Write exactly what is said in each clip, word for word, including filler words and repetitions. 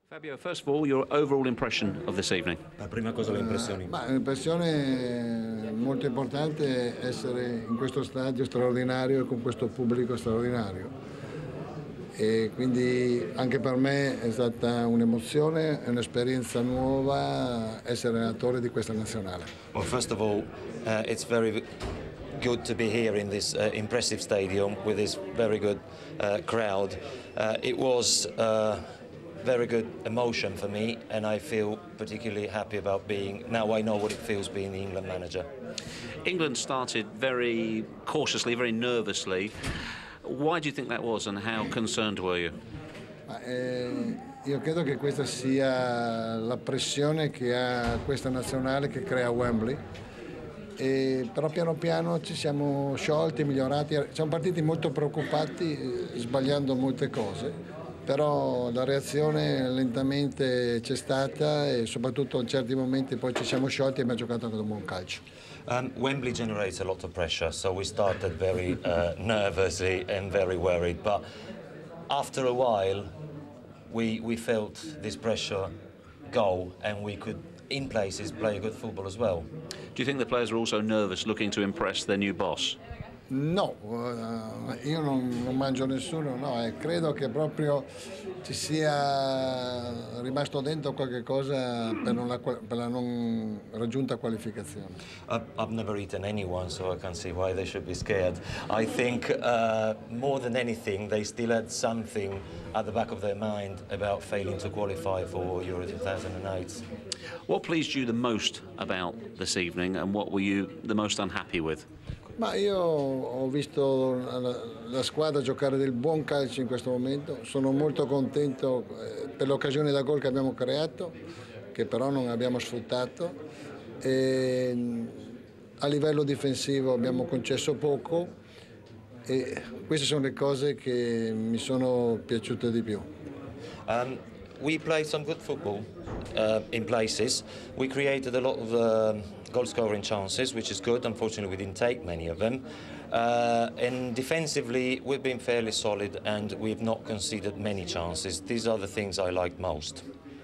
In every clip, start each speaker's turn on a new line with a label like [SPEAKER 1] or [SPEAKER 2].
[SPEAKER 1] Fabio, first of all, your overall impression of this evening?
[SPEAKER 2] La prima cosa, le impressioni.
[SPEAKER 3] Uh, ma l'impressione molto importante è essere in questo stadio straordinario e con questo pubblico straordinario. E quindi anche per me è stata un'emozione, è un'esperienza nuova essere allenatore di questa nazionale.
[SPEAKER 2] Well, first of all, uh, it's very good to be here in this uh, impressive stadium with this very good uh, crowd. Uh, it was uh, very good emotion for me, and I feel particularly happy about being, now I know what it feels being the England manager.
[SPEAKER 1] England started very cautiously, very nervously. Why do you think that was, and how concerned were you?
[SPEAKER 3] Ma, eh, io credo che questa sia la pressione che ha questa nazionale che crea Wembley, e però piano piano ci siamo sciolti, migliorati, siamo partiti molto preoccupati, eh, sbagliando molte cose, però la reazione lentamente c'è stata e soprattutto in certi momenti poi ci siamo sciolti e abbiamo giocato con un buon calcio.
[SPEAKER 2] Um, Wembley generates a lot of pressure, so we started very uh, nervously and very worried, but after a while we, we felt this pressure go, and we could in places play good football as well.
[SPEAKER 1] Do you think the players are also nervous, looking to impress their new boss?
[SPEAKER 3] No, uh, io non, non mangio nessuno, no, e credo che proprio ci sia rimasto dentro qualche cosa per, non la, per la non raggiunta qualificazione.
[SPEAKER 2] I've, I've never eaten anyone, so I can't see why they should be scared. I think uh, more than anything, they still had something at the back of their mind about failing to qualify for Euro two thousand eight.
[SPEAKER 1] What pleased you the most about this evening, and what were you the most unhappy with?
[SPEAKER 3] Ma io ho visto la, la squadra giocare del buon calcio in questo momento, sono molto contento per l'occasione da gol che abbiamo creato, che però non abbiamo sfruttato, e a livello difensivo abbiamo concesso poco, e queste sono le cose che mi sono piaciute di più.
[SPEAKER 2] Um, we played some good football uh, in places. We created a lot of uh, goal-scoring chances, which is good. Unfortunately, we didn't take many of them. Uh, and defensively, we've been fairly solid, and we've not conceded many chances. These are the things I liked most.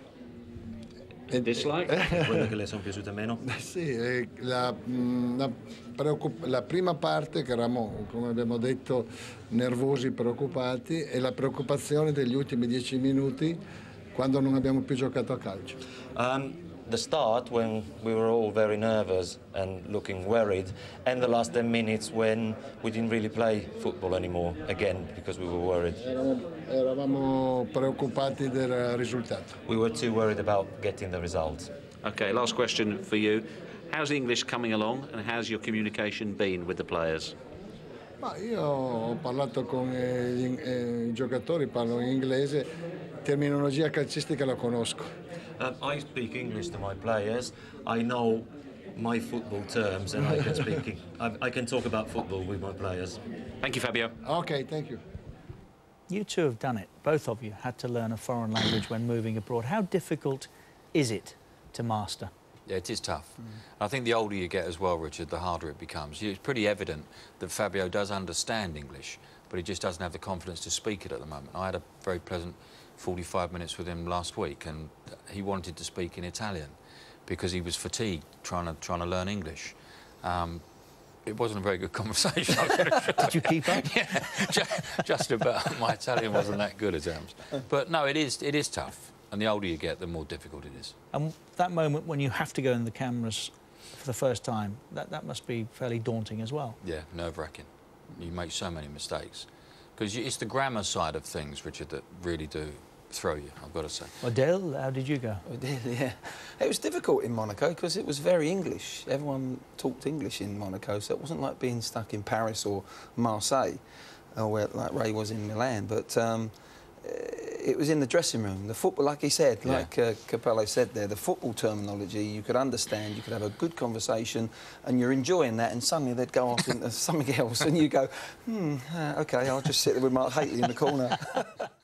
[SPEAKER 1] E dislike?
[SPEAKER 2] Quelle che le sono piaciute meno?
[SPEAKER 3] Sì, la, la, la prima parte che eravamo, come abbiamo detto, nervosi, preoccupati, e la preoccupazione degli ultimi dieci minuti quando non abbiamo più giocato a calcio.
[SPEAKER 2] Um, the start, when we were all very nervous and looking worried, and the last ten minutes when we didn't really play football anymore, again, because we were worried.
[SPEAKER 3] Eravamo, eravamo preoccupati del risultato.
[SPEAKER 2] We were too worried about getting the result.
[SPEAKER 1] Okay, last question for you. How's English coming along, and how's your communication been with the players?
[SPEAKER 3] Ma io ho parlato con gli, eh, i giocatori, parlo in inglese, terminologia calcistica la conosco.
[SPEAKER 2] Uh, I speak English to my players. I know my football terms, and I can speak. I, I can talk about football with my players.
[SPEAKER 1] Thank you, Fabio.
[SPEAKER 3] Okay, thank you.
[SPEAKER 4] You two have done it. Both of you had to learn a foreign language when moving abroad. How difficult is it to master?
[SPEAKER 5] Yeah, it is tough. Mm. I think the older you get as well, Richard, the harder it becomes. It's pretty evident that Fabio does understand English, but he just doesn't have the confidence to speak it at the moment. I had a very pleasant forty-five minutes with him last week, and he wanted to speak in Italian because he was fatigued trying to, trying to learn English. Um, it wasn't a very good conversation.
[SPEAKER 4] Did you keep up?
[SPEAKER 5] Yeah, just, just about. My Italian wasn't that good at times. But no, it is, it is tough. And the older you get, the more difficult it is.
[SPEAKER 4] And that moment when you have to go in the cameras for the first time, that, that must be fairly daunting as well.
[SPEAKER 5] Yeah, nerve-wracking. You make so many mistakes. Because it's the grammar side of things, Richard, that really do throw you, I've got to say.
[SPEAKER 4] Well, Dale, how did you go?
[SPEAKER 6] I did, yeah. It was difficult in Monaco because it was very English. Everyone talked English in Monaco, so it wasn't like being stuck in Paris or Marseille, or where, like Ray was in Milan. But um, it was in the dressing room. The football, like he said,
[SPEAKER 5] yeah.
[SPEAKER 6] like uh, Capello said there, the football terminology, you could understand, you could have a good conversation, and you're enjoying that, and suddenly they'd go off into something else, and you go, hmm, uh, OK, I'll just sit there with Mark Hateley in the corner.